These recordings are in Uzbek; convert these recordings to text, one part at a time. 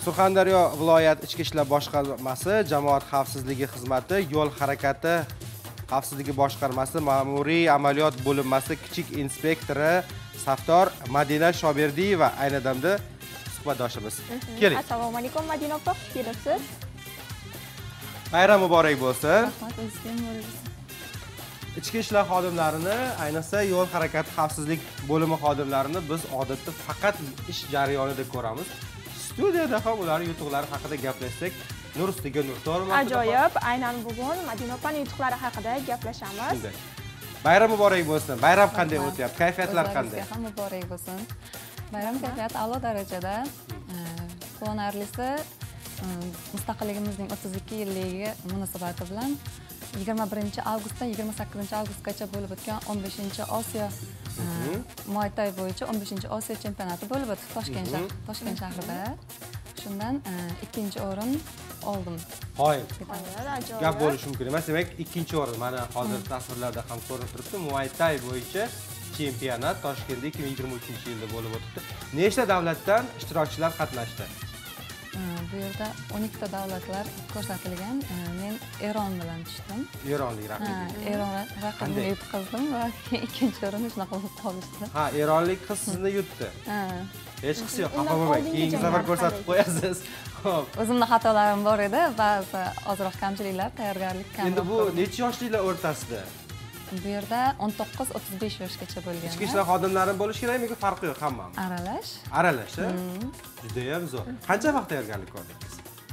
Surxondaryo viloyat Ichki ishlar boshqarmasi jamoat xavfsizligi xizmati yo'l harakati xavfsizligi boshqarmasi ma'muriy amaliyot bo'linmasi kichik inspektori Safdor Madina Shoberdiyeva ayni damda suhbatdoshimiz. Keling. Assalomu alaykum Madina opa, xush kelibsiz. Bayram muborak bo'lsin. Rahmat, o'zingizga bo'lsin. Ichki ishlar xodimlarini, ayniqsa yo'l harakati xavfsizlik bo'limi xodimlarini biz odatda faqat ish jarayonida ko'ramiz. Studiyada ham ular yutuqlari haqida gaplashsak, nur ustiga nur to'g'rimi? Ajoyib, aynan bugun Madina opaning yutuqlari haqida gaplashamiz. Bayram muborak bo'lsin. Bayram qanday o'tyapti? Kayfiyatlar qanday? Ham muborak bo'lsin. Bayram kayfiyati a'lo darajada. Quvonarlisi, mustaqilligimizning 32 yilligiga munosabati bilan 21-avgustdan 28-avgustgacha bo'lib o'tgan 15-Osiyo Muay Thai bo'yicha 15-Osiyo chempionati bo'lib o'tdi Toshkent shahrida. Shundan 2-o'rin oldim. Hoy. Gap bo'lishi mumkin emas. Demak, 2-o'rin. Mana hozir tasvirlarda ham ko'rinib turibdi. Muay Thai bo'yicha chempionat Toshkentda 2023-yilda bo'lib o'tdi. Nechta davlatdan ishtirokchilar qatnashdi? Bu yerda 12 ta davlatlar ko'rsatilgan. Men Eron bilan tushdim. Eronlik raqib. Eron raqibini yutqazdim va 2-o'rinni shunaqa bo'lib qolishdi. Ha, eronlik qiz sizni yutdi. Hech qisi yo'q, xafa bo'lmang. Keyingi safar ko'rsatib qo'yasiz. Xo'p. O'zimning xatolarim bor edi, ba'zi ozroq kamchiliklar, tayyorgarlik kam. Endi bu necha yoshliklar o'rtasida? Bu yerda 19-35 yoshgacha bo'lgan. Ichki ishlar xodimlari bo'lish kerakmi yoki farqi yo'q hammami? Aralash. Aralash, ha? Juda ham zo'r. Qancha vaqt tayyorgarlik ko'rdingiz?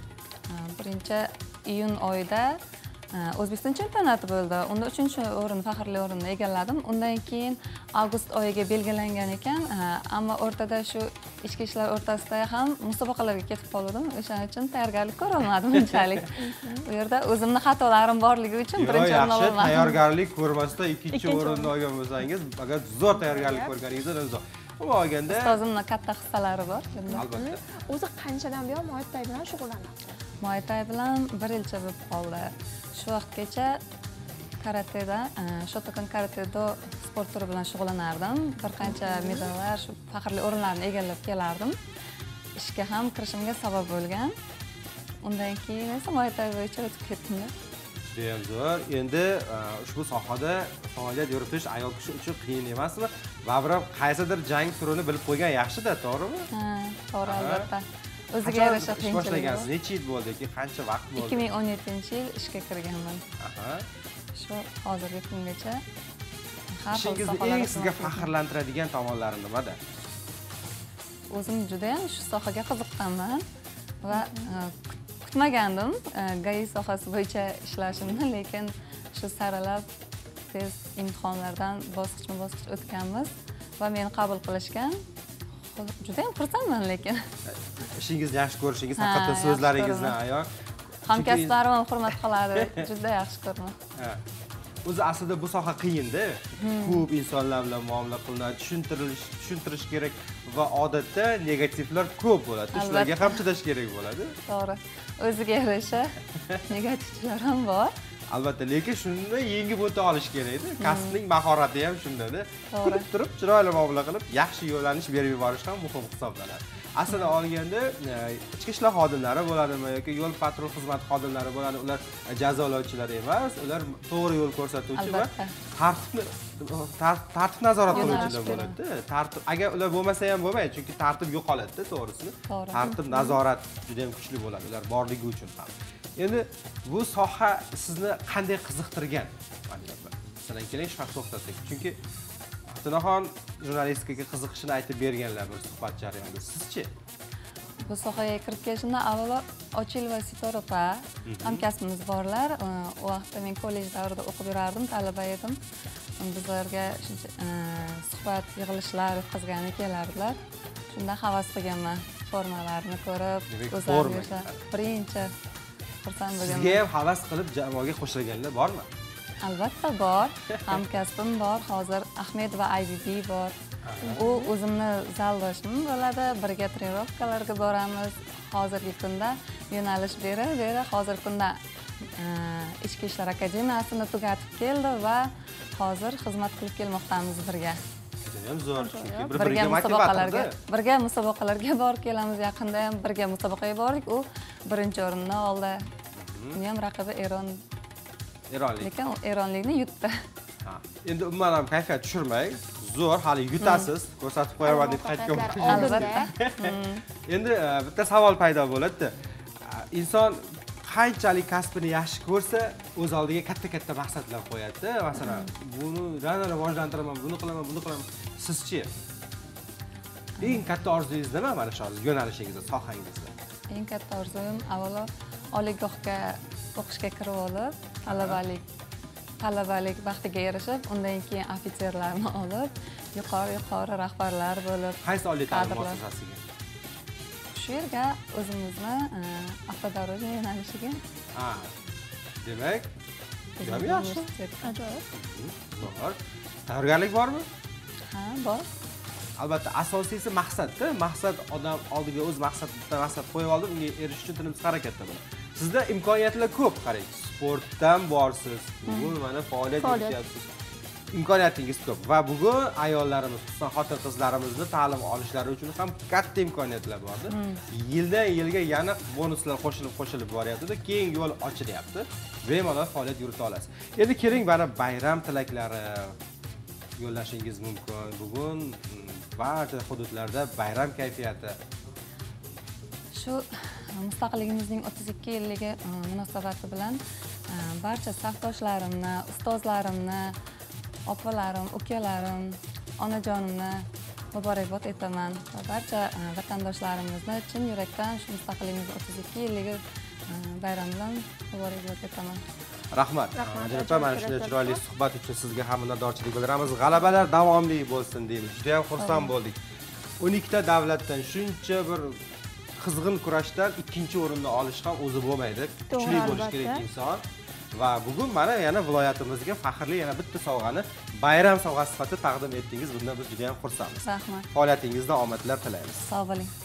1-iyun oyida O'zbekiston chempionati bo'ldi. Unda 3-o'rin, faxrli o'rinni egalladim. Undan keyin avgust oyiga belgilangan ekan, ammo o'rtada shu ichki ishlar o'rtasida ham musobaqalarga ketib qoldim. O'shaning uchun tayyorgarlik ko'ra olmadim unchalik. Bu yerda o'zimning xatolarim borligi uchun birinchi o'rin ololmadim. Yaxshi, tayyorgarlik ko'rmasdan 2-o'rinni olgan bo'lsangiz, faqat zo'r tayyorgarlik ko'rganingizdan zo'r. Umuman olganda, ustozimning katta hissalari bor. Albatta. O'zi qanchadan buyon Muay Thai bilan shug'ullanyapti? Muay Thai bilan 1 yilcha bo'lib qoldi. Shu vaqtgacha karateda, Shotokan karate-do sport turi bilan shug'ullanardim. Bir qancha medallar, shu faxrli o'rinlarni egallab kelardim. Ishga ham kirishimga sabab bo'lgan. Undan keyin esa Muay Thai bo'yicha o'tib ketdim. Juda ham zo'r. Endi ushbu sohada faoliyat yuritish ayol kishi uchun qiyin emasmi? Va biroq qaysidir jang turini bilib qo'ygan yaxshi-da, to'g'rimi? Ha, to'g'ri albatta. O'ziga yarasha qiyinchilik. Boshlagansiz, necha yil bo'ldi yoki qancha vaqt bo'ldi? 2017-yil ishga kirganman. Shu hozirgi kungacha har xil sohalarda eng sizga faxrlantiradigan tomonlari nimada? O'zim juda ham shu sohaga qiziqqanman va kutmagandim GAI sohasi bo'yicha ishlashimni, lekin shu saralab test imtihonlardan bosqichma-bosqich o'tganmiz va meni qabul qilishgan. Juda ham xursandman lekin. Ishingizni yaxshi ko'rishingiz, haqiqatan so'zlaringizdan ayon. Hamkasblarim ham hurmat qiladi. Juda yaxshi ko'raman. O'zi aslida bu soha qiyin-da. Ko'p insonlar bilan muomala qilinadi, tushuntirish kerak va odatda negativlar ko'p bo'ladi. Shularga ham chidash kerak bo'ladi. To'g'ri. O'ziga yarasha negativlar ham bor. Albatta, lekin shuni yengib o'ta olish kerak-da. Kasbning mahorati ham shunda-da. Kulib turib, chiroyli muomala qilib, yaxshi yo'lanish berib yuborish ham muhim hisoblanadi. Aslida olganda, ichki ishlar xodimlari bo'ladimi yoki yo'l patrul xizmati xodimlari bo'ladi, ular jazolovchilar emas, ular to'g'ri yo'l ko'rsatuvchi va tartib nazorat qiluvchilar bo'ladi. Tartib, agar ular bo'lmasa ham bo'lmaydi, chunki tartib yo'qoladi-da, to'g'risini. Tartib nazorat juda ham kuchli bo'ladi, ular borligi uchun ham. Endi bu soha sizni qanday qiziqtirgan? Masalan, keling shu haqda to'xtalsak. Chunki Abdunaxon jurnalistikaga qiziqishini aytib berganlar bir suhbat jarayonida. Sizchi? Bu sohaga kirib kelishimdan avvalo Ochil va Sitora opa hamkasbimiz borlar. U vaqtda men kollej davrida o'qib yurardim, talaba edim. Bizlarga suhbat, yig'ilishlar o'tkazgani kelardilar. Shunda havas qilganman. Formalarni ko'rib, o'zlariga birinchi xursand bo'lganman. Sizga ham havas qilib jamoaga qo'shilganlar bormi? Albatta bor. Hamkasbim bor. Hozir Ahmed va IBB bor. U o'zimni zaldoshim bo'ladi. Birga trenirovkalarga boramiz. Hozirgi kunda yo'nalish bera, hozirgi kunda Ichki ishlar akademiyasini tugatib keldi va hozir xizmat qilib kelmoqdamiz birga. ham zo'r, chunki birga bir-biriga musobaqalarga motivatorda. birga musobaqalarga borib kelamiz. Yaqinda ham birga musobaqaga bordik. U birinchi o'rinni oldi. Uni ham raqibi Eronlik. lekin u eronlikni yutdi. Ha. Endi umuman ham kayfiyat tushirmang. Zo'r, hali yutasiz. Ko'rsatib qo'yaman deb qaytgan. Albatta. Endi bitta savol paydo bo'ladi. Inson qanchalik kasbini yaxshi ko'rsa, o'z oldiga katta-katta maqsadlar qo'yadi. Masalan, buni rivojlantiraman, buni qilaman, buni qilaman. Sizchi eng katta orzungiz nima mana shu yo'nalishingizda, sohangizda? Eng katta orzum avvalo oliygohga o'qishga kirib olib, talabalik baxtiga erishib, undan keyin ofitserlarni olib, yuqori rahbarlar bo'lib, Qaysi oliy ta'lim muassasasiga? shu yerga o'zimizni avtodoroja yo'nalishiga Ha. Demak, juda yaxshi. Ajoyib. Zo'r. Tayyorgarlik bormi? Ha, bor. Albatta, asosiysi maqsadda. Maqsad odam oldiga o'z bitta maqsad qo'yib oldi, unga erishish uchun tinimsiz harakatda bo'ladi. Sizda imkoniyatlar ko'p, qarang. Sportdan borsiz, bugun mana faoliyat yurityapsiz. Imkoniyatingiz ko'p va bugun ayollarimiz, xususan xotin-qizlarimizni ta'lim olishlari uchun ham katta imkoniyatlar bordi. Yildan yilga yana bonuslar qo'shilib boryapti-da, keng yo'l ochilyapti. Bemalol faoliyat yurita olasiz. Endi keling, mana bayram tilaklari yo'llashingiz mumkin. Bugun barcha hududlarda bayram kayfiyati. Shu mustaqilligimizning 32 yilligi munosabati bilan barcha safdoshlarimni, ustozlarimni, opalarim, ukalarim, onajonimni muborakbod etaman va barcha vatandoshlarimizni chin yurakdan shu mustaqilligimizning 32 yilligi bayram bilan muborakbod etaman. Rahmat. Ajrapa, mana shunday chiroyli suhbat uchun sizga ham minnatdorchilik bildiramiz. G'alabalar davomli bo'lsin deymiz. Juda ham xursand bo'ldik. 12 ta davlatdan shuncha bir qizg'in kurashdan ikkinchi o'rinni olish ham o'zi bo'lmaydi. Kuchli bo'lish kerak inson. Va bugun mana yana viloyatimizga faxrli yana bitta sovg'ani bayram sovg'asi sifatida taqdim etdingiz. Bundan biz juda ham xursandmiz. Rahmat. Faoliyatingizda omadlar tilaymiz. Sog' bo'ling.